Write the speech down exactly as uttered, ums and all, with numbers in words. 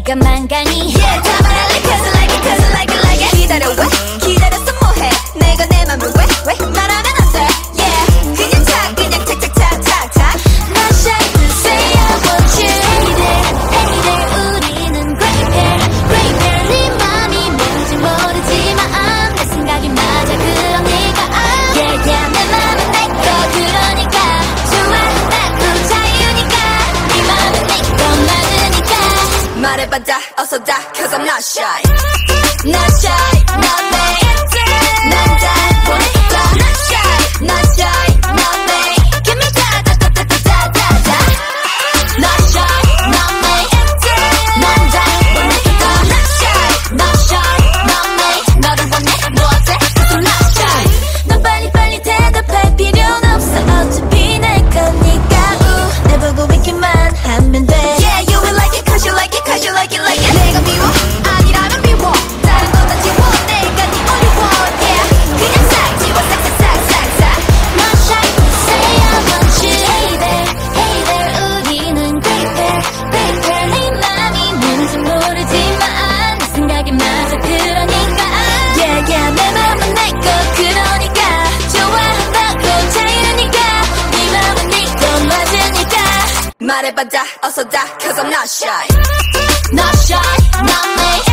것만 가니 Yeah 다 말할래 cause I like it cause I like it like it 기다려 왜 기다렸어 뭐해 내가 내 맘을 왜 왜 말하면 안돼 Yeah 그냥 차 그냥 착착착착착 Not shy to say I want you Hey there hey there 우리는 great pair great pair 네 맘이 뭔지 모르지만 내 생각이 맞아 그러니까 Yeah yeah 내 맘은 내 거 그러니까 좋아한다고 자유니까 네 맘은 내 거 맞으니까 말해봐 다 어서 다 cause I'm not shy Not shy not me 난 다 보니까 Not shy not shy not me Give me da da da da da da da Not shy not me 난 다 보니까 Not shy not shy not me 너를 원해 뭐 어때 cause I'm not shy 넌 빨리빨리 대답할 필요는 없어 어차피 내 거니까 우 내 보고 있기만 하면 돼 Yeah you will like it cause you like it cause you like it like it 내가 미워 아니라면 미워 다른 건 다 지워 내가 네 only one Yeah 그냥 싹 지워 싹싹싹싹싹 Not shy to say I want you Hey there hey there 우리는 great pair great pair 네 맘이 뭔지 모르지만 내 생각이 맞아 그러니까 Yeah yeah 내 맘은 내 거 그러니까 좋아한다고 자유니까 네 맘은 네 거 맞으니까 말해봐 다 어서 다 cause I'm not shy Not shy not me